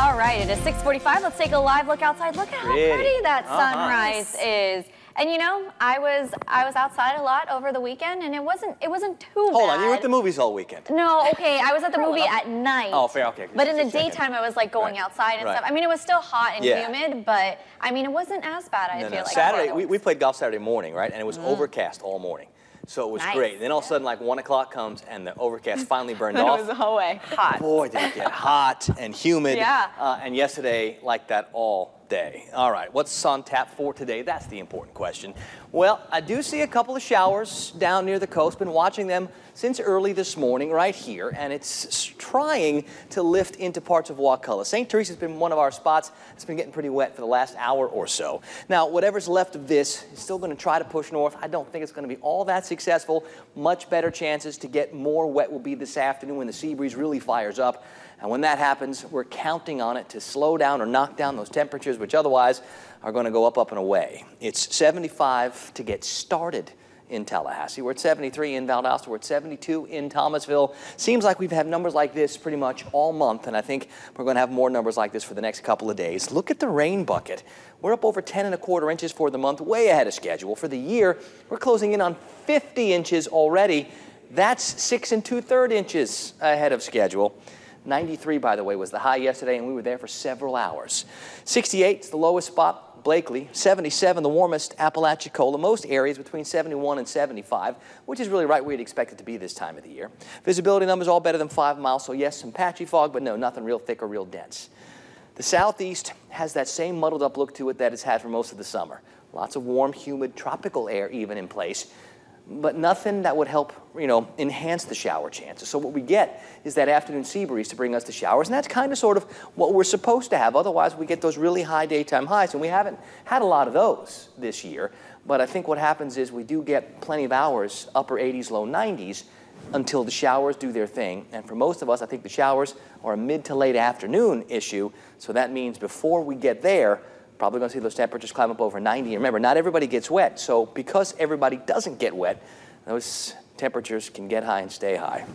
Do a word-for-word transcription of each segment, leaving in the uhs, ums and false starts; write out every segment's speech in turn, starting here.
All right, it is six forty-five. Let's take a live look outside. Look at how Pretty. pretty that Uh-huh. sunrise is. And you know, I was I was outside a lot over the weekend, and it wasn't it wasn't too Hold bad. Hold on, you were at the movies all weekend. No, okay, I was at the movie at night. Oh, fair, okay. But in the Just checking. daytime, I was like going Right. outside and Right. stuff. I mean, it was still hot and Yeah. humid, but I mean, it wasn't as bad. I No, feel no. like Saturday, we, we played golf Saturday morning, right? And it was Mm. overcast all morning. So it was Nice. great. Then all of a sudden, like one o'clock comes and the overcast finally burned Then off. it was the whole way hot. Boy, did it get hot and humid. Yeah. Uh, and yesterday, like that all day. All right, what's on tap for today? That's the important question. Well, I do see a couple of showers down near the coast. Been watching them since early this morning right here, and it's trying to lift into parts of Wakulla. Saint Teresa's been one of our spots. It's been getting pretty wet for the last hour or so. Now, whatever's left of this is still going to try to push north. I don't think it's going to be all that successful. Much better chances to get more wet will be this afternoon when the sea breeze really fires up. And when that happens, we're counting on it to slow down or knock down those temperatures, which otherwise are going to go up, up, and away. It's seventy-five to get started in Tallahassee. We're at seventy-three in Valdosta. We're at seventy-two in Thomasville. Seems like we've had numbers like this pretty much all month, and I think we're going to have more numbers like this for the next couple of days. Look at the rain bucket. We're up over ten and a quarter inches for the month, way ahead of schedule. For the year, we're closing in on fifty inches already. That's six and two-thirds inches ahead of schedule. ninety-three, by the way, was the high yesterday, and we were there for several hours. sixty-eight is the lowest spot, Blakely. seventy-seven, the warmest, Apalachicola. Most areas between seventy-one and seventy-five, which is really right where you'd expect it to be this time of the year. Visibility numbers all better than five miles, so yes, some patchy fog, but no, nothing real thick or real dense. The southeast has that same muddled up look to it that it's had for most of the summer. Lots of warm, humid, tropical air even in place, but nothing that would help, you know, enhance the shower chances. So what we get is that afternoon sea breeze to bring us the showers, and that's kind of sort of what we're supposed to have. Otherwise, we get those really high daytime highs, and we haven't had a lot of those this year. But I think what happens is we do get plenty of hours, upper eighties, low nineties, until the showers do their thing. And for most of us, I think the showers are a mid to late afternoon issue. So that means before we get there, probably going to see those temperatures climb up over ninety. And remember, not everybody gets wet. So because everybody doesn't get wet, those temperatures can get high and stay high.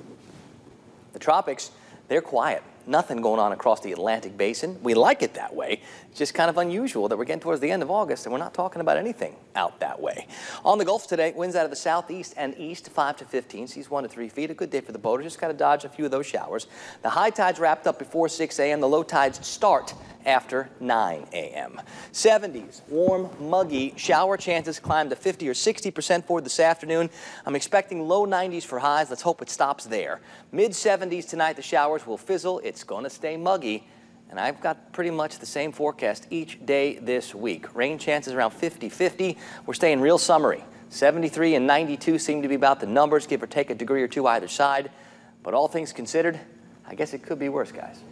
The tropics, they're quiet. Nothing going on across the Atlantic basin. We like it that way. It's just kind of unusual that we're getting towards the end of August and we're not talking about anything out that way. On the Gulf today, winds out of the southeast and east, five to fifteen, seas one to three feet. A good day for the boaters. Just got to dodge a few of those showers. The high tides wrapped up before six A M The low tides start after nine A M seventies, warm, muggy. Shower chances climb to fifty or sixty percent for this afternoon. I'm expecting low nineties for highs. Let's hope it stops there. mid seventies tonight. The showers will fizzle. It's going to stay muggy. And I've got pretty much the same forecast each day this week. Rain chances around fifty fifty. We're staying real summery. seventy-three and ninety-two seem to be about the numbers, give or take a degree or two either side. But all things considered, I guess it could be worse, guys.